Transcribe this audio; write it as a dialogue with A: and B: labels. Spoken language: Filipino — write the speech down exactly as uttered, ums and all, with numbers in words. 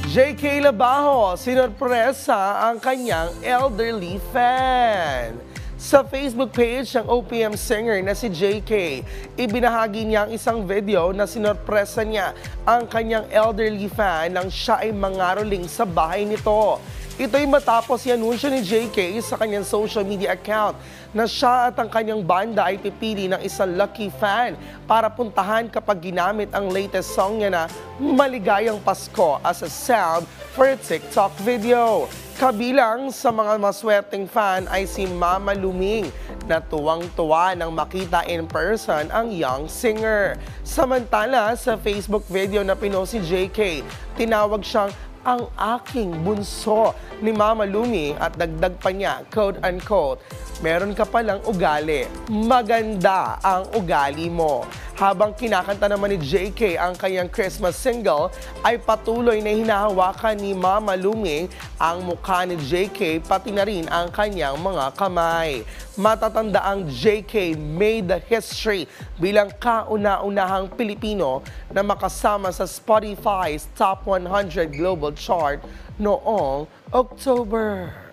A: J K Labajo, sinorpresa ang kanyang elderly fan. Sa Facebook page ng O P M singer na si J K, ibinahagi niya ang isang video na sinorpresa niya ang kanyang elderly fan nang siya ay mangaroling sa bahay nito. Ito'y matapos i-anunsyo ni J K sa kanyang social media account na siya at ang kanyang banda ay pipili ng isang lucky fan para puntahan kapag ginamit ang latest song niya na Maligayang Pasko as a sound for a TikTok video. Kabilang sa mga maswerteng fan ay si Mama Luming na tuwang-tuwa nang makita in person ang young singer. Samantala, sa Facebook video na pinost si J K, tinawag siyang ang aking bunso ni Mama Lumi at dagdag pa niya, quote-unquote, meron ka palang ugali, maganda ang ugali mo. Habang kinakanta naman ni J K ang kanyang Christmas single, ay patuloy na hinahawakan ni Mama Lumi ang mukha ni J K pati na rin ang kanyang mga kamay. Matatanda ang J K made the history bilang kauna-unahang Pilipino na makasama sa Spotify's Top one hundred Global Chart noong October.